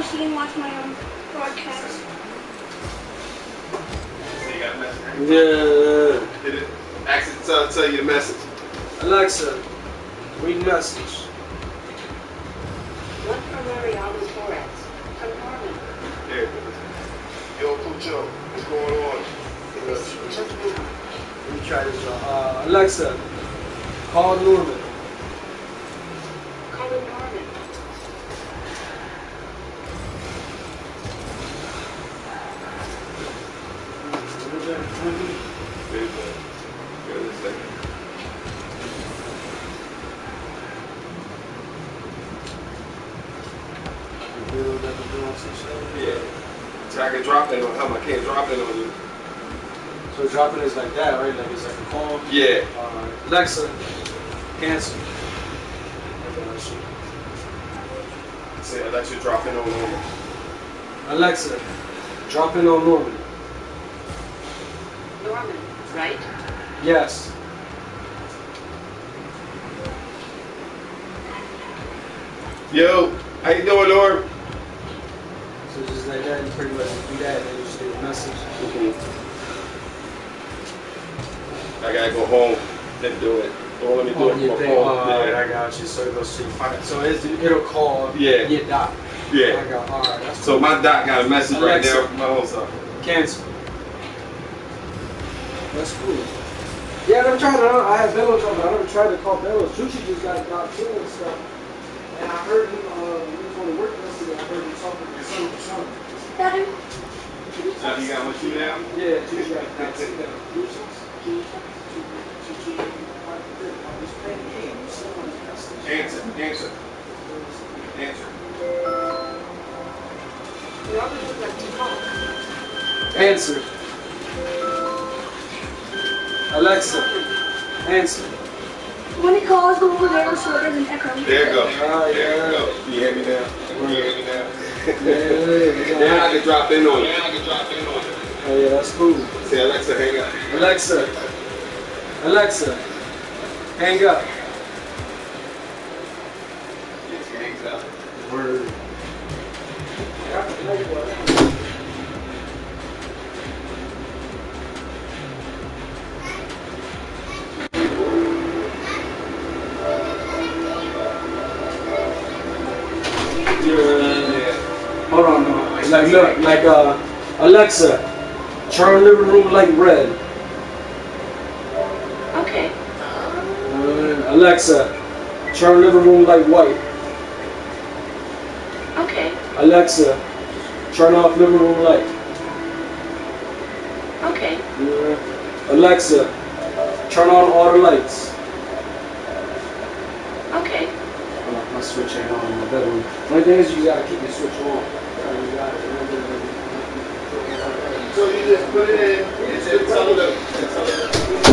see and watch my own broadcast. So you got a message? Yeah. Did it? Ask it to tell you the message. Alexa, read message. One from Mariano Torres. From Norman. There it is. Yo, Pucho, what's going on? Just now. Let me try this one. Uh, Alexa, call Norman. Calling Norman. Wait a minute. Wait a second. Yeah. So I can drop that on him. I can't drop it on you. So dropping is like that, right? Like it's like a call. Yeah. Uh, Alexa, cancel. Say Alexa, drop it on Norman. Alexa, drop in on Norman. Norman, right? Yes. Yo, how you doing, Norm? So just like that, you pretty much do that, and then you just get a message. I gotta go home and do it. Don't let me do Oh, it you from think, home. alright, Yeah. I got you. So it goes to your phone. So it's, it'll call Yeah. your doc. Yeah. I got, alright, that's So my doc got a message right Alexa. there from my own stuff. cancel. That's cool. Yeah, I never tried to, I had Bellows on, but I never tried to call Bellows. Juicy just got got too and stuff. And I heard him, uh, he was on the work yesterday, I heard him talking to son of son. Daddy, Now you got what you now? Yeah, Juicy got got two now. Answer, answer, answer. Norman would like to talk. Answer. Alexa, answer. when he calls, go over there so it doesn't echo. There you go. Ah, There you yeah. go. You hear me now? You hear me now? Yeah, yeah, Now I yeah. can drop in on you. Now I can drop in on you. Oh yeah, that's cool. Say Alexa, hang up. Alexa, Alexa, hang up. Yes, he hangs up. Word. Yeah. Hold on, no. Like look, like uh, Alexa, turn living room light red. Okay. Uh, Alexa, turn living room light white. Okay. Alexa, turn off living room light. Okay. Uh, Alexa, turn on all the lights. Okay. Hold on, my switch ain't on in my bedroom. One thing is you gotta keep your switch on. You gotta- So you just put it in. It's in tell them. Tell them.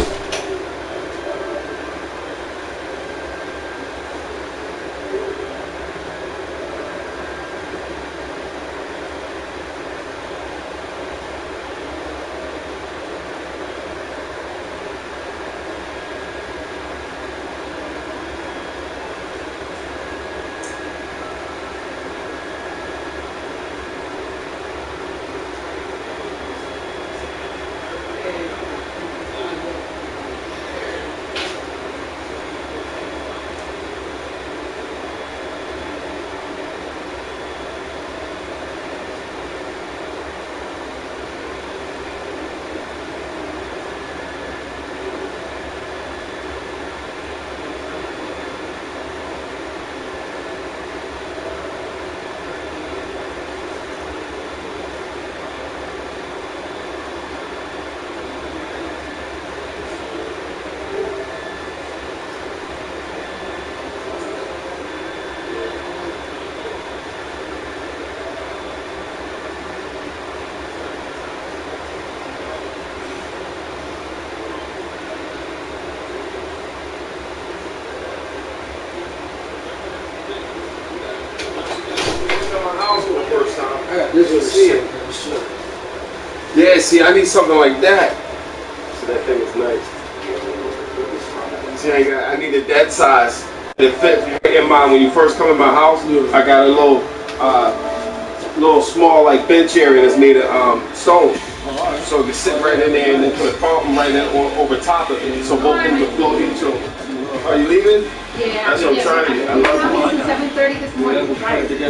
First time. I got this was See it. shit. Yeah, see, I need something like that. So that thing is nice. See, I, got, I needed that size. It fit in mind when you first come in my house. I got a little uh, little small like bench area that's made of um, stone. So you can sit right in there and then put a fountain right there on, over top of it. So both of them can flow each other. Are you leaving? Yeah. That's what I'm trying to get. I love it. seven thirty this morning. Right. Thank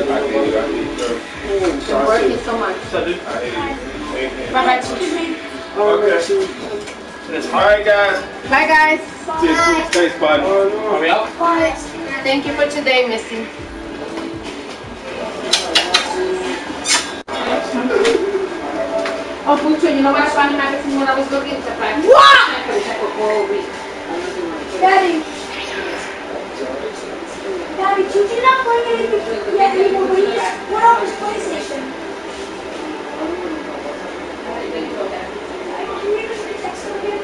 Working so much. you. Bye bye. Okay. Alright guys. Bye guys. Thanks, bud. Are we out? Thank you for today, Missy. Oh, Pucho, you know what I found in magazine when I was looking? It's a fact. What? For four weeks. Daddy. Daddy, did you not play anything yet anymore? When you just went off his PlayStation. Can you just text him again?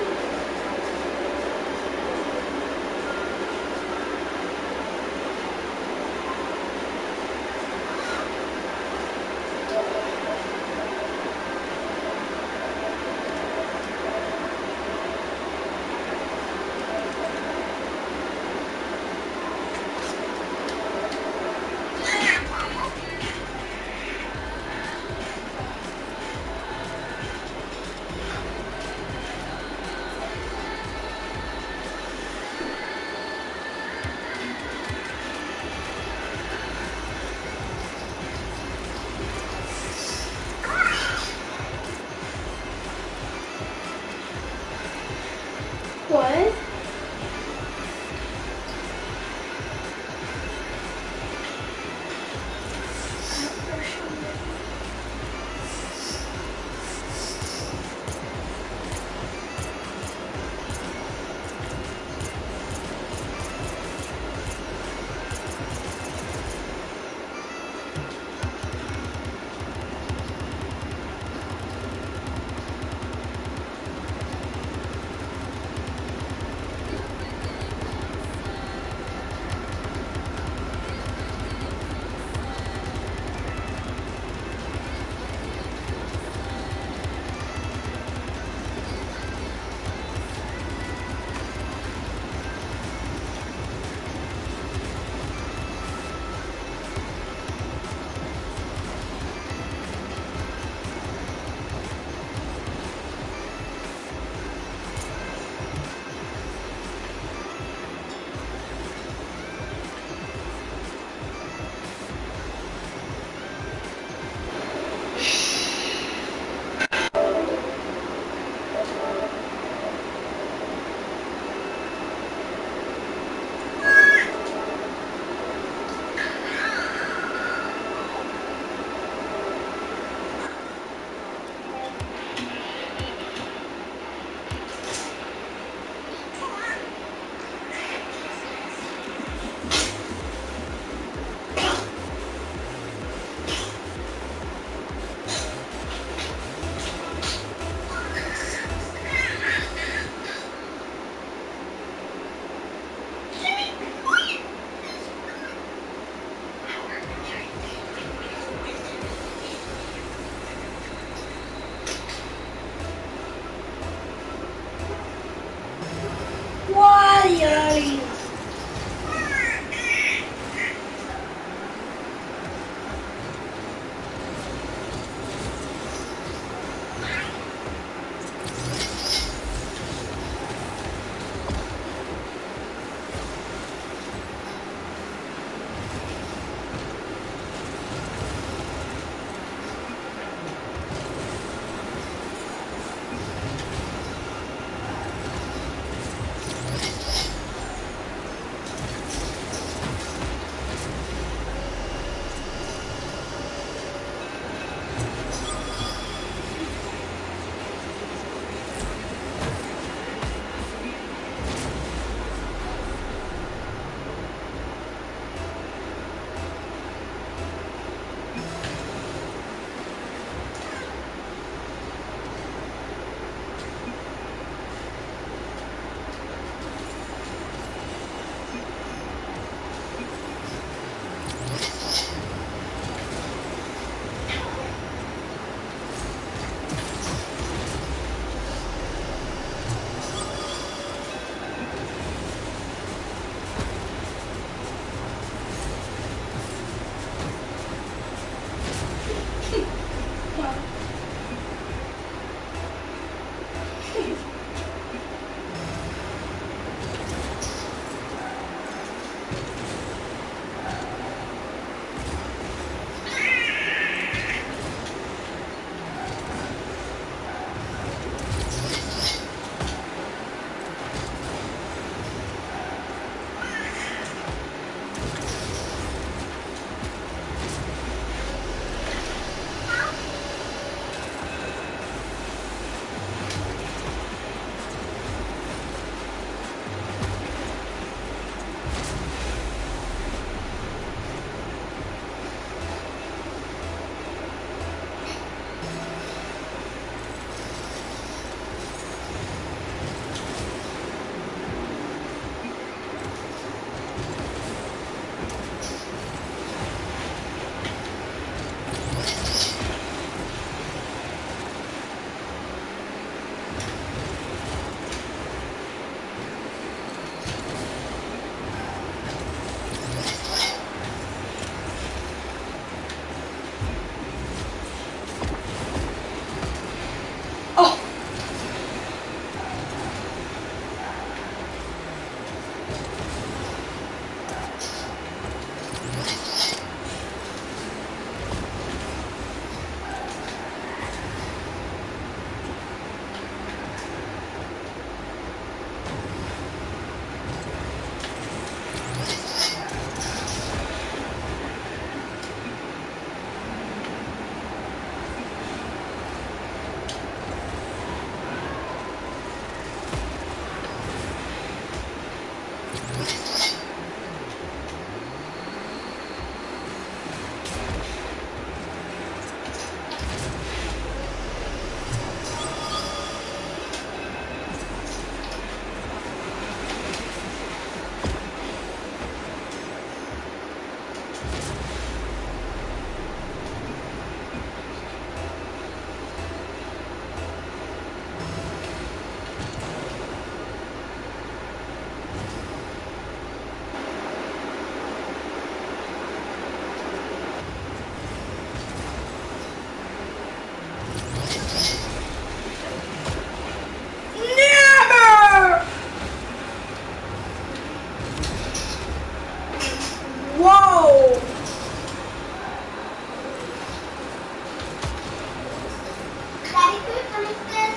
one is this?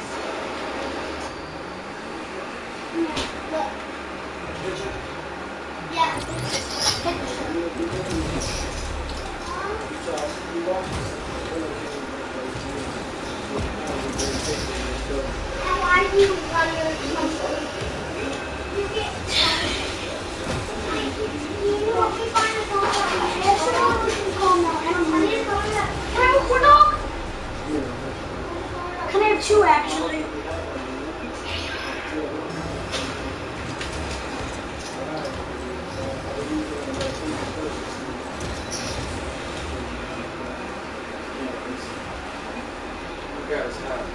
Look. Yeah, how are you, brother? You get you know, we find a dog. That's what we can call now. And I'm going to go to that. Can I have a corn dog? Can I have two actually? Guys have.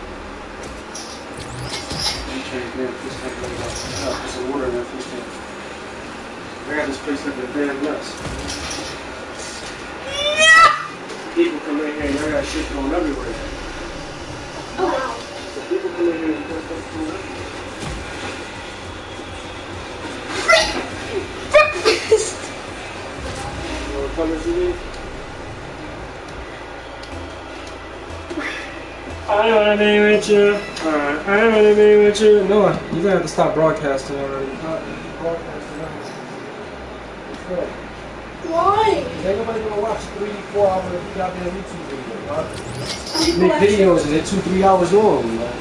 You change them, fish tank like that. Put some water in that fish tank. I got this place like a damn nuts. People come in here and I got shit going everywhere. Oh wow. So people come in here and got stuff going everywhere. You know what colors you need? I wanna be with you. Alright, I wanna be with you. No, you're gonna have to stop broadcasting already. Uh, broadcasting everything. It's good. Why? Ain't nobody gonna watch three, four hours of goddamn YouTube videos, huh? Make videos and they're two, three hours long, man.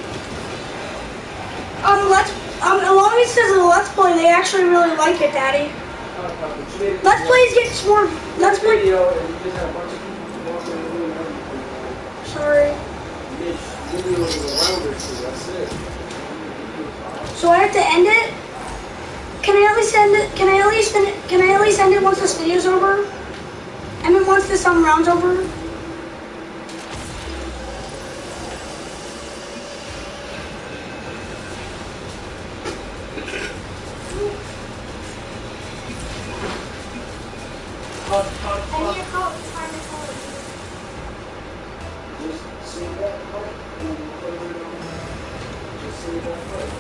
Um, let's, um, as long as it says a let's play, they actually really like it, Daddy. Let's plays get more, let's play. Video and you just have a bunch of people walking in the room and everything. Sorry. Make videos around it, so that's it. So I have to end it? Can I at least end it, can I at least end it, can I at least end it once this video's over? I mean, once this um, round's over? I need a coat. Find a coat. Just save that part and put it on. Just save that part.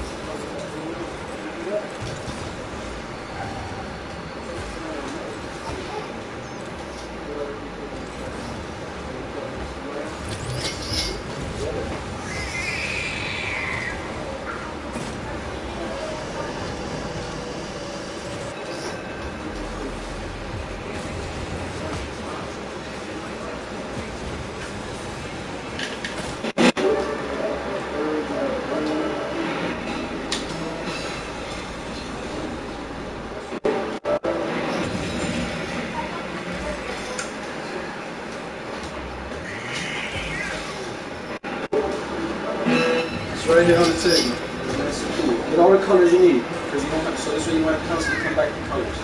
Right here on the table. Nice and cool. Get all the colors you need, because you don't have, so this way you want to constantly come back to colors.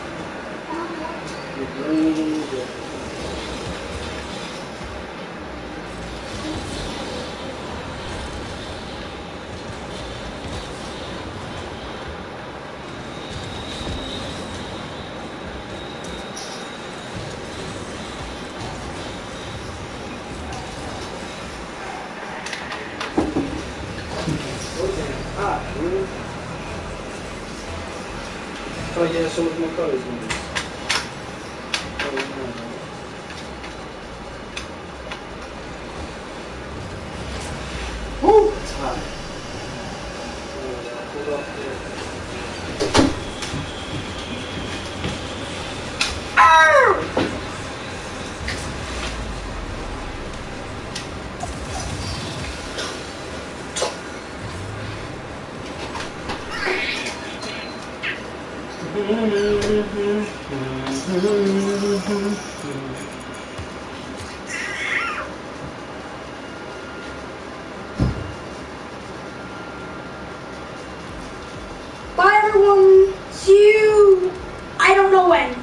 Get green, get oh yeah, so much more colors in this. Woo! It's hot. Hold off there. Bye everyone. See you. I don't know when.